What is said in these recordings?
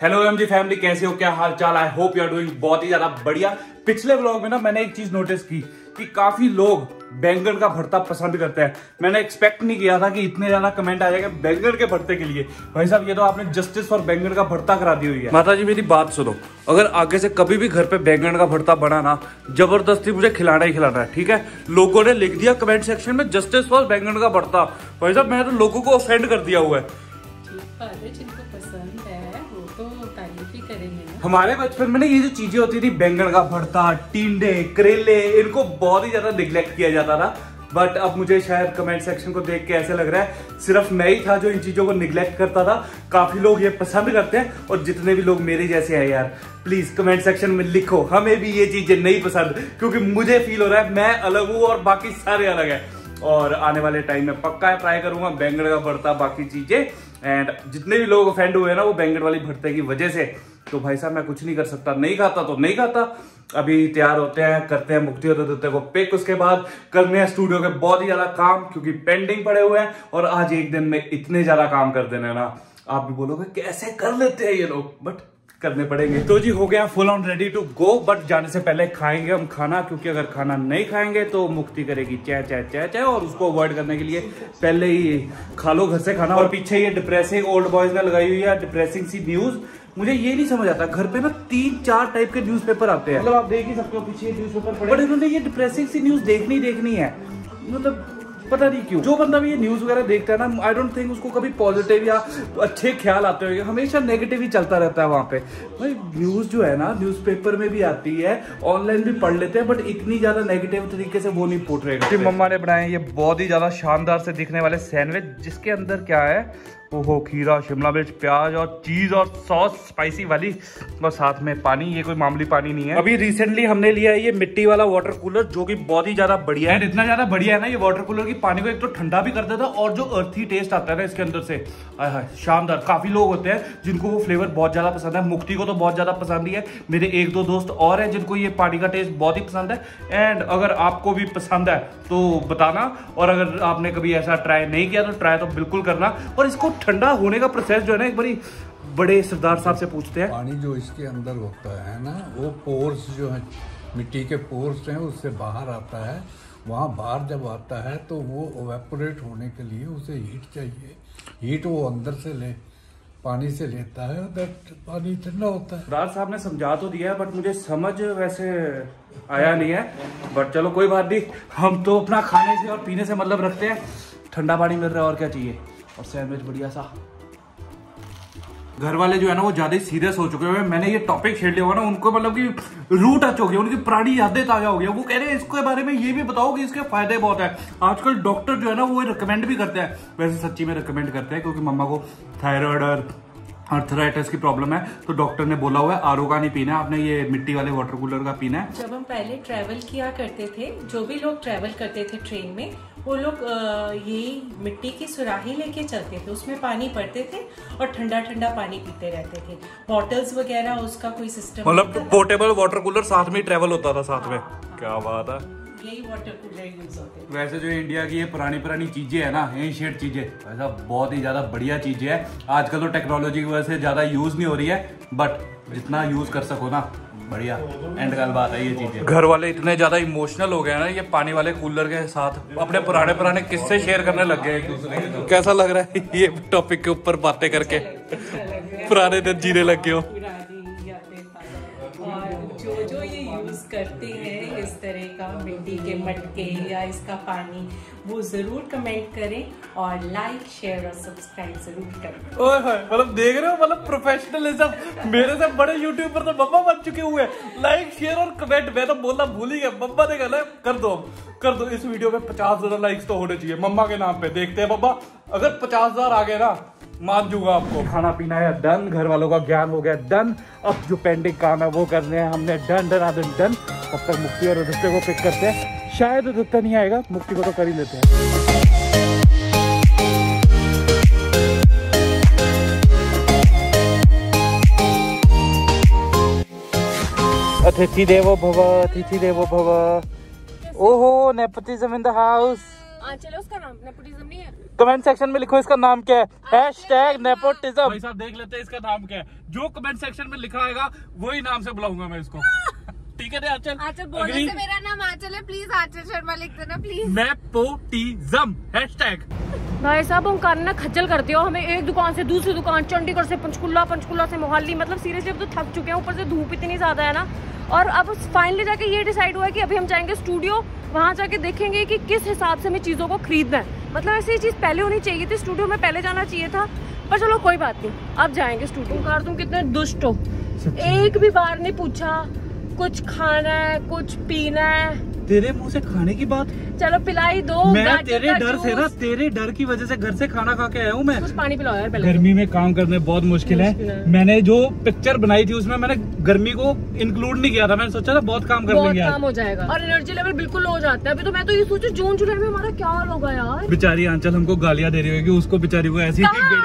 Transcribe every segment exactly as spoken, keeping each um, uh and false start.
Hello MG family, कैसे हो, क्या हाल चाल। I hope you are doing बहुत ही ज्यादा बढ़िया। पिछले व्लॉग में ना मैंने एक चीज नोटिस की कि काफी लोग बैंगन का भरता पसंद करते हैं। मैंने एक्सपेक्ट नहीं किया था कि इतने ज्यादा कमेंट आ जाएगा बैंगन के भरते के लिए। भाई साहब, ये तो आपने जस्टिस फॉर बैंगन का भरता करा दी हुई है। माता जी मेरी बात सुनो, अगर आगे से कभी भी घर पे बैंगन का भरता बना ना, जबरदस्ती मुझे खिलाना ही खिलाना है, ठीक है। लोगों ने लिख दिया कमेंट सेक्शन में जस्टिस फॉर बैंगन का भरता। भाई साहब, मैंने तो लोगों को ऑफेंड कर दिया हुआ है। जिनको पसंद है वो तो तारीफ ही करेंगे ना। हमारे बचपन में ना ये जो चीजें होती थी, बैंगन का भरता, टिंडे, करेले, इनको बहुत ही ज्यादा निगलेक्ट किया जाता था। बट अब मुझे शायद कमेंट सेक्शन को देख के ऐसे लग रहा है सिर्फ मैं ही था जो इन चीजों को निगलेक्ट करता था। काफी लोग ये पसंद करते हैं, और जितने भी लोग मेरे जैसे हैं यार, प्लीज कमेंट सेक्शन में लिखो हमें भी ये चीजें नहीं पसंद, क्योंकि मुझे फील हो रहा है मैं अलग हूँ और बाकी सारे अलग है। और आने वाले टाइम में पक्का ट्राई करूंगा बैंगन का भरता, बाकी चीजें। एंड जितने भी लोग ऑफेंड हुए ना वो बैंगन वाली भरते की वजह से, तो भाई साहब मैं कुछ नहीं कर सकता। नहीं खाता तो नहीं खाता। अभी तैयार होते हैं, करते हैं मुक्ति होते होते को पिक, उसके बाद करने हैं स्टूडियो के बहुत ही ज्यादा काम, क्योंकि पेंडिंग पड़े हुए हैं। और आज एक दिन में इतने ज्यादा काम कर देना ना, आप भी बोलोगे कैसे कर लेते हैं ये लोग, बट करने पड़ेंगे। तो जी हो गया full on ready to go. But जाने से पहले खाएंगे हम खाना, क्योंकि अगर खाना नहीं खाएंगे तो मुक्ति करेगी चै चै चै चै, और उसको अवॉइड करने के लिए पहले ही खा लो घर से खाना। और पीछे ये डिप्रेसिंग ओल्ड बॉयज ने लगाई हुई है डिप्रेसिंग सी न्यूज। मुझे ये नहीं समझ आता, घर पे ना तीन चार टाइप के न्यूज़पेपर आते हैं, मतलब आप देख ही सकते हो पीछे न्यूज़पेपर पड़े, बट इन्होंने ये डिप्रेसिंग सी न्यूज देखनी देखनी है। मतलब पता नहीं क्यों जो बंदा भी ये न्यूज वगैरह देखता है ना, आई डोंट थिंक उसको कभी पॉजिटिव या अच्छे ख्याल आते होंगे। हमेशा नेगेटिव ही चलता रहता है वहां पे। भाई न्यूज जो है ना, न्यूज़पेपर में भी आती है, ऑनलाइन भी पढ़ लेते हैं, बट इतनी ज्यादा नेगेटिव तरीके से वो नहीं पोर्ट्रे। मम्मा ने बनाए ये बहुत ही ज्यादा शानदार से दिखने वाले सैंडविच, जिसके अंदर क्या है, ओहो खीरा, शिमला मिर्च, प्याज और चीज और सॉस स्पाइसी वाली, और साथ में पानी। ये कोई मामूली पानी नहीं है। अभी रिसेंटली हमने लिया है ये मिट्टी वाला वाटर कूलर, जो कि बहुत ही ज्यादा बढ़िया है। इतना ज्यादा बढ़िया है ना ये वाटर कूलर की पानी को एक तो ठंडा भी कर देता है, और जो अर्थी टेस्ट आता है ना इसके अंदर से, आय शानदार। काफी लोग होते हैं जिनको वो फ्लेवर बहुत ज्यादा पसंद है। मुक्ति को तो बहुत ज्यादा पसंद ही है। मेरे एक दो दोस्त और हैं जिनको ये पानी का टेस्ट बहुत ही पसंद है। एंड अगर आपको भी पसंद है तो बताना, और अगर आपने कभी ऐसा ट्राई नहीं किया तो ट्राई तो बिल्कुल करना। और इसको ठंडा होने का प्रोसेस जो है ना, एक बड़ी बड़े सरदार साहब से पूछते हैं। पानी जो इसके अंदर होता है ना, वो पोर्स जो है, मिट्टी के पोर्स हैं, उससे बाहर आता है। वहाँ बाहर जब आता है तो वो इवेपोरेट होने के लिए उसे हीट चाहिए। हीट वो अंदर से ले पानी से लेता है, दैट पानी ठंडा होता है। सरदार साहब ने समझा तो दिया है, बट मुझे समझ वैसे आया नहीं है। बट चलो कोई बात नहीं, हम तो अपना खाने से और पीने से मतलब रखते हैं। ठंडा पानी मिल रहा है और क्या चाहिए, और सैंडविच बढ़िया सा। घर वाले जो है ना वो ज्यादा सीरियस हो चुके हैं। मैंने ये टॉपिक छेड़ लिया हुआ ना, उनको मतलब कि रू टच हो गया, उनकी पुरानी यादें ताजा हो गया। वो कह रहे हैं इसके बारे में ये भी बताओ कि इसके फायदे बहुत है। आजकल डॉक्टर जो है ना वो रिकमेंड भी करते हैं, वैसे सच्ची में रिकमेंड करते हैं, क्योंकि मम्मा को थायराइड और आर्थराइटिस की प्रॉब्लम है, तो डॉक्टर ने बोला हुआ है आर ओ का नहीं पीना है, आपने ये मिट्टी वाले वाटर कूलर का पीना है। जब हम पहले ट्रैवल किया करते थे, जो भी लोग ट्रैवल करते थे ट्रेन में, वो लोग यही मिट्टी की सुराही लेके चलते थे, उसमें पानी भरते थे और ठंडा ठंडा पानी पीते रहते थे। बॉटल्स वगैरह उसका कोई सिस्टम, मतलब पोर्टेबल वाटर कूलर साथ में ट्रैवल होता था साथ में। क्या बात है, यही वाटर कूलर यूज होते हैं। वैसे जो इंडिया की ये पुरानी पुरानी चीजें है ना, एंशिएंट चीजें, वैसा बहुत ही ज्यादा बढ़िया चीजें है। आजकल तो टेक्नोलॉजी की वजह से ज्यादा यूज नहीं हो रही है, बट जितना यूज कर सको ना बढ़िया एंड गल बात है ये चीजें। घर वाले इतने ज्यादा इमोशनल हो गए ना ये पानी वाले कूलर के साथ, अपने पुराने पुराने किस्से शेयर करने लग गए एक दूसरे के। कैसा लग रहा है ये टॉपिक के ऊपर बातें करके? पुराने दिन जीने लग गए हो। और जो जो ये यूज करते हैं इस तरह का मिट्टी के मटके या इसका पानी, वो जरूर कमेंट करें और लाइक शेयर और सब्सक्राइब जरूर करें। ओए होए, मतलब देख रहे हो, मतलब प्रोफेशनलिज्म। मेरे से बड़े यूट्यूबर तो मम्मा बन चुके हुए। लाइक शेयर और कमेंट, मैं तो बोलना भूल ही गया। मम्मा ने कहा कर दो कर दो इस वीडियो में पचास हजार लाइक्स तो होने चाहिए मम्मा के नाम पे। देखते हैं मम्मा, अगर पचास हजार आ गए ना मान दूंगा आपको। खाना पीना है डन, घर वालों का ज्ञान हो गया डन। अब जो पेंडिंग काम है वो करने हैं हमने डन डन डन डन। तब तक मुक्ति और उदित्य को पिक करते हैं। शायद उदित्य नहीं आएगा, मुक्ति को तो कर ही लेते हैं। अतिथि देवो भव, अतिथि देवो भव। ओहो, नेपोटिज्म इन द हाउस। चलो उसका नाम नेपोटिज्म नहीं है। कमेंट सेक्शन में लिखो इसका नाम क्या है, हैशटैग नेपोटिज्म। भाई साहब देख लेते हैं इसका नाम क्या है, जो कमेंट सेक्शन में लिखा आएगा वही नाम से बुलाऊंगा मैं इसको। ठीक है ना आंचल? आंचल बोलने से मेरा नाम आंचल है, प्लीज आंचल शर्मा लिख देना प्लीज। Nepotism hashtag. भाई साहब ओंकार ना खज्जल करते हो हमें, एक दुकान से दूसरी दुकान, चंडीगढ़ से पंचकुला, पंचकुला से मोहाली, मतलब सीरियसली अब तो थक चुके हैं, ऊपर से धूप इतनी ज्यादा है ना। और अब फाइनली जाके ये डिसाइड हुआ है कि अभी हम जाएंगे स्टूडियो, वहाँ जाके देखेंगे कि किस हिसाब से हमें चीजों को खरीदना है। मतलब ऐसी चीज पहले होनी चाहिए थी, स्टूडियो में पहले जाना चाहिए था, पर चलो कोई बात नहीं, अब जाएंगे स्टूडियो। ओंकार तुम कितने दुष्ट हो, एक भी बार नहीं पूछा कुछ खाना है कुछ पीना है। तेरे मुंह से खाने की बात, चलो पिलाई दो। मैं तेरे डर से ना, तेरे डर की वजह से घर से खाना खा के आया हूँ मैं। कुछ पानी पिलाओ यार पहले। गर्मी में काम करने बहुत मुश्किल, मुश्किल है।, है मैंने जो पिक्चर बनाई थी उसमें मैंने गर्मी को इंक्लूड नहीं किया था, मैंने सोचा था बहुत काम कर लेंगे, बहुत काम हो जाएगा और एनर्जी लेवल बिल्कुल लो हो जाता है। अभी तो मैं तो ये सोचू जून जुलाई में हमारा क्या हाल होगा यार। बेचारी आंचल हमको गालियाँ दे रही होगी, उसको बेचारी को ऐसी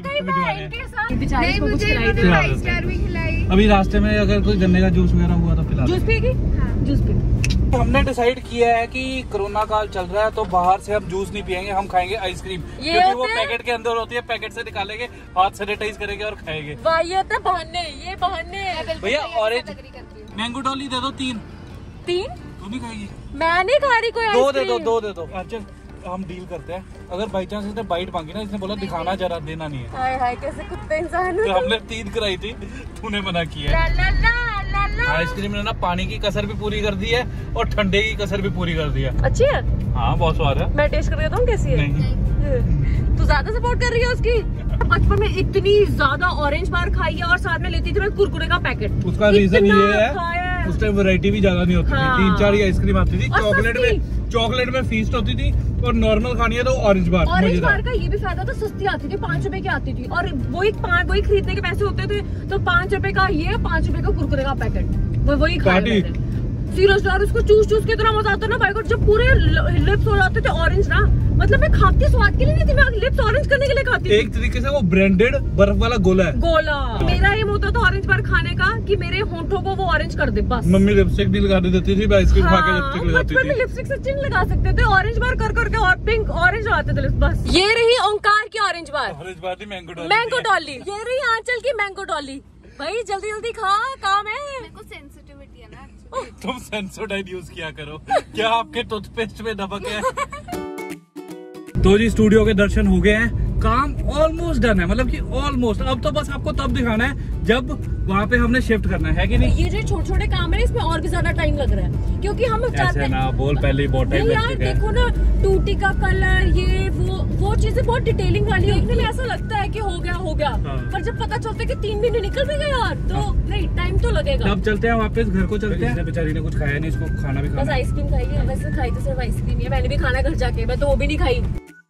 अभी रास्ते में अगर कोई गन्ने का जूस वगैरह हुआ तो पिला। जूस पिएगी? जूस पी। हमने डिसाइड किया है कि कोरोना काल चल रहा है तो बाहर से हम जूस नहीं पियेंगे, हम खाएंगे आइसक्रीम, क्योंकि वो पैकेट के अंदर होती है, पैकेट से निकालेंगे, हाथ सैनिटाइज करेंगे और खाएंगे। ये तो बहाने, ये बहाने। भैया ऑरेंज मैंगो डॉली दे दो तीन। तीन? तू नहीं खाएगी? मैं नहीं खा रही कोई। दो दे दो, दो दे दो। अच्छा हम डील करते हैं, अगर बाई चांस इसने बाइट मांगी ना, इसने बोला दिखाना जरा, देना नहीं है। हाय हाय कैसे कुत्ते इंसान। तो हमने तीन कराई थी, तूने मना किया। आइसक्रीम ने ना पानी की कसर भी पूरी कर दी है और ठंडे की कसर भी पूरी कर दी है। अच्छी है? हाँ बहुत स्वाद है। मैं टेस्ट करके बताऊँ कैसी है? नहीं। तू ज्यादा सपोर्ट कर रही है उसकी। बचपन में इतनी ज्यादा ऑरेंज बार खाई है और साथ में लेती थी मैं कुरकुरे का पैकेट। उसका रीजन ये है उस टाइम वैरायटी भी ज्यादा नहीं होती हाँ। थी, तीन चार ही आइसक्रीम आती थी। चॉकलेट में चॉकलेट में फीस्ट होती थी और नॉर्मल खानी है तो ऑरेंज बार। ऑरेंज बार का ये भी फायदा था, सस्ती आती थी, पाँच रुपए की आती थी और वही वही खरीदने के पैसे होते थे, तो पाँच रुपए का ये, पाँच रुपए का कुरकुरे का पैकेट, वो वही खाते थे। सीरियसली और उसको चूस चूस के इतना मजा आता ना भाई को, जब पूरे लिप्स हो जाते थे ऑरेंज ना, मतलब मैं खाती स्वाद के लिए नहीं थी, मैं लिप्स ऑरेंज करने के लिए खाती थी। एक तरीके से वो ब्रांडेड बर्फ वाला गोला है। गोला मेरा ये होता था ऑरेंज बार खाने का कि मेरे होंठों को वो ऑरेंज कर दे बस। मम्मी लिपस्टिक भी लगा देती थी, आइसक्रीम खा के लिपस्टिक लगाती थी। लिपस्टिक से चिन्ह लगा सकते थे, ऑरेंज बार कर करके और पिंक ऑरेंज लगाते थे बस। ये रही ओंकार की ऑरेंज बार, ऑरेंज बार थी मैंगो डॉली। मैंगो डॉली। ये रही आंचल की मैंगो डॉली। भाई जल्दी जल्दी खा, काम है। मेरे को सेंसिटिविटी है ना। तुम सेंसोडाइन यूज किया करो, क्या आपके टूथपेस्ट में नमक है? तो जी स्टूडियो के दर्शन हो गए हैं, काम ऑलमोस्ट डन है, मतलब कि ऑलमोस्ट। अब तो बस आपको तब दिखाना है जब वहाँ पे हमने शिफ्ट करना है कि नहीं। ये जो छोटे छोटे काम है इसमें और भी ज्यादा टाइम लग रहा है, क्योंकि हम ऐसे ना बोल, पहले ही बहुत टाइम लग चुका है। देखो ना टूटी का कलर, ये वो वो चीजें बहुत डिटेलिंग वाली है, देखने में ऐसा लगता है कि हो गया हो गया हाँ। पर जब पता चलता है कि तीन महीने निकल भी गए यार, तो हाँ। नहीं टाइम तो लगेगा। अब चलते हैं वापस घर को, चलते हैं। बेचारी ने कुछ खाया नहीं, इसको खाना भी खाना। बस आइसक्रीम खाई है, वैसे खाई तो सिर्फ आइसक्रीम है, मैंने भी खाना घर जाके, मैं तो वो भी नहीं खाई।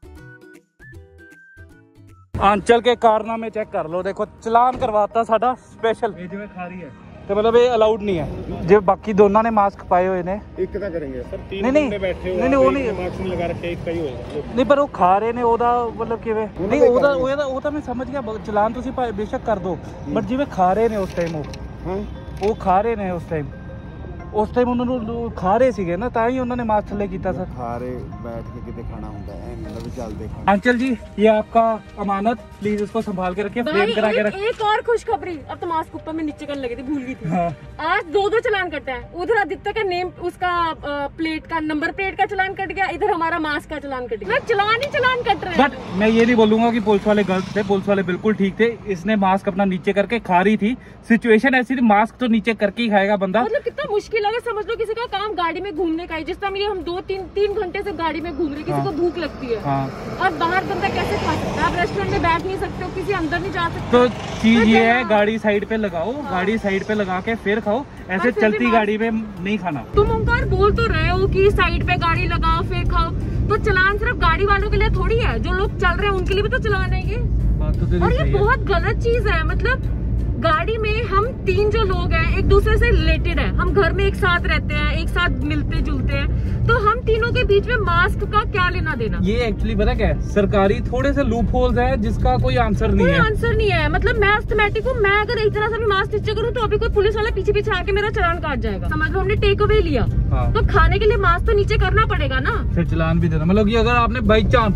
आंचल के कारनामे चेक कर लो, देखो चलान करवाता साडा स्पेशल। ये जो खा रही है तो मतलब ये अलाउड नहीं है। जो बाकी दोनों ने मास्क पाए हुए ने, एक कितना करेंगे सर? तीन नहीं नहीं बैठे नहीं नहीं वो नहीं मास्क नहीं लगा रखे, एक का ही होएगा। नहीं पर वो खा रहे ने, ओदा मतलब किवे नहीं, ओदा ओदा ओदा मैं समझ गया, चलान तुसी बेशक कर दो, बट जिवें खा रहे ने उस टाइम वो हां वो खा रहे ने उस टाइम उस टाइम उन्होंने खा रहे सीगे ना, तां ही उन्होंने मास्क थले कीता सर। खा रहे बैठ के किते खाना होता है, मतलब भी चल देखा। आंचल जी ये आपका अमानत, प्लीज इसको संभाल के रखिए, फ्रेम करा के रखिए। एक और खुशखबरी, अब तो मास्क ऊपर में नीचे करने लगी थी, भूल गई थी। हाँ। आज दो दो चलान कटा है, उधर आदित्य का नेम, उसका प्लेट का नंबर प्लेट का चलान कट गया, इधर हमारा मास्क का चलान कट गया। चलान ही चलान कट रहे हैं। बट मैं ये नहीं बोलूंगा कि पुलिस वाले गलत थे, पुलिस वाले बिल्कुल ठीक थे। इसने मास्क अपना नीचे करके खा रही थी, सिचुएशन ऐसी थी, मास्क तो नीचे करके ही खाएगा बंदा। मतलब कितना मुश्किल है, समझ लो किसी का काम गाड़ी में घूमने का है, जिस टाइम ये हम दो तीन तीन घंटे से गाड़ी में घूम रहे, किसी को भूख लगती है और बाहर बंदा कैसे खा सकता है? आप रेस्टोरेंट में बैठ नहीं सकते हो, किसी अंदर नहीं जा सकते। तो चीज ये है, गाड़ी साइड पे लगाओ, गाड़ी साइड पे लगा के फिर खाओ, ऐसे चलती गाड़ी में नहीं खाना। तुम ओंकार बोल तो रहे हो कि साइड पे गाड़ी लगाओ फिर खाओ, तो चलान सिर्फ गाड़ी वालों के लिए थोड़ी है, जो लोग चल रहे हैं उनके लिए भी तो चलान है ये। बात तो और ये बहुत गलत चीज है। मतलब गाड़ी में हम तीन जो लोग हैं एक दूसरे से रिलेटेड है, हम घर में एक साथ रहते हैं, एक साथ मिलते जुलते हैं, तो हम तीनों के बीच में मास्क का क्या लेना देना? ये एक्चुअली पता क्या है, सरकारी थोड़े से लूप होल्स है जिसका कोई आंसर नहीं है। कोई आंसर नहीं है। मतलब मैं अस्थमैटिक हूँ, मैं अगर एक तरह से भी मास्क नीचे करूँ तो अभी कोई पुलिस वाला पीछे पीछे आके मेरा चलान काट जाएगा। समझ लो हमने टेक अवे लिया, हाँ। तो खाने के लिए मास्क तो नीचे करना पड़ेगा ना, फिर चलान भी देना। मतलब कि अगर आपने बाई चांस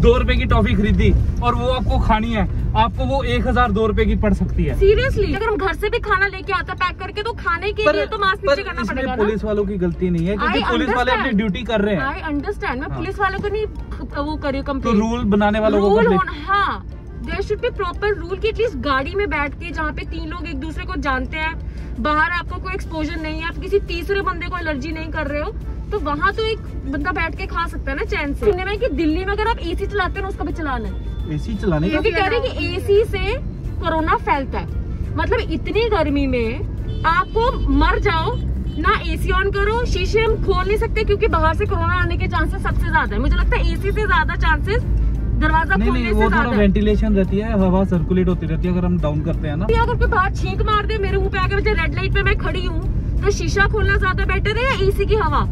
दो रुपए की टॉफी खरीदी और वो आपको खानी है, आपको वो एक हजार दो रुपए की पड़ सकती है। सीरियसली अगर हम घर से भी खाना लेके आते हैं पैक करके, तो खाने के लिए तो मास्क नीचे करना पड़ेगा। पुलिस वालों की गलती नहीं है, क्योंकि पुलिस वाले अपनी ड्यूटी कर रहे हैं। आई अंडरस्टैंड, मैं पुलिस वालों को नहीं वो करी तो कंप्लेंट, रूल बनाने वालों को रूल होना, हाँ there should be proper rule की। एटलीस्ट गाड़ी में बैठ के जहाँ पे तीन लोग एक दूसरे को जानते हैं, बाहर आपको कोई एक्सपोजर नहीं है, आप किसी तीसरे बंदे को एलर्जी नहीं कर रहे हो, तो वहाँ तो एक बंदा बैठ के खा सकता है ना चैन से। सुनने में कि दिल्ली में अगर आप एसी चलाते हैं ना, उसका भी चलान है। एसी चलाने का क्योंकि कह रहे हैं कि एसी से कोरोना फैलता है। मतलब इतनी गर्मी में आपको मर जाओ ना, एसी ऑन करो, शीशे हम खोल नहीं सकते क्योंकि बाहर से कोरोना आने के चांसेस सबसे ज्यादा है। मुझे लगता है एसी से ज्यादा चांसेस दरवाजा खोलने से ज्यादा है। वेंटिलेशन रहती है, हवा सर्कुलेट होती रहती है अगर हम डाउन करते हैं ना। अगर कोई बाहर छींक मार दे मेरे मुंह पे आके, मुझे रेड लाइट पे मैं खड़ी हूँ, तो शीशा खोलना ज्यादा बेटर है या एसी की हवा?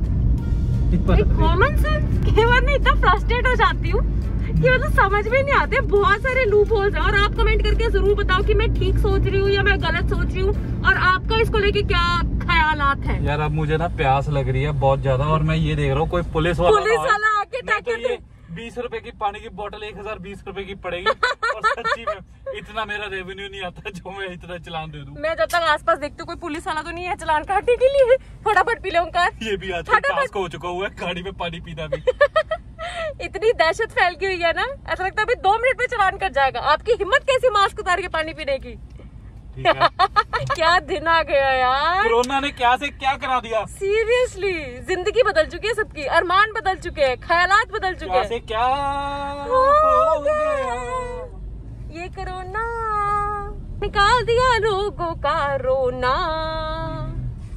कॉमन सेंस के बाद मैं इतना फ्रस्ट्रेट हो जाती हूँ कि मतलब समझ में नहीं आते। बहुत सारे लूप होल्स हैं और आप कमेंट करके जरूर बताओ कि मैं ठीक सोच रही हूँ या मैं गलत सोच रही हूँ, और आपका इसको लेके क्या ख्यालात है। यार अब मुझे ना प्यास लग रही है बहुत ज्यादा, और मैं ये देख रहा हूँ कोई पुलिस वाला पुलिस वाला आके टैकल बीस रुपए की पानी की बोतल एक हजार बीस रुपए की पड़ेगी, और सच्ची में इतना मेरा रेवेन्यू नहीं आता जो मैं इतना चलान दे दूं। मैं जब तक आसपास देखती हूँ कोई पुलिस वाला तो नहीं है चलान काटने के लिए, फटाफट पी लो उनका। ये भी आज टास्क हो चुका हुआ है गाड़ी में पानी पीना भी। इतनी दहशत फैल गई हुई है ना, ऐसा लगता है अभी दो मिनट में चलान कट जाएगा। आपकी हिम्मत कैसी मास्क उतार के पानी पीने की? ठीक है। क्या दिन आ गया यार, कोरोना ने क्या से क्या करा दिया। सीरियसली जिंदगी बदल चुकी है सबकी, अरमान बदल चुके हैं, ख्यालात बदल चुके हैं। क्या से क्या हो गया ये कोरोना, निकाल दिया लोगों का रोना।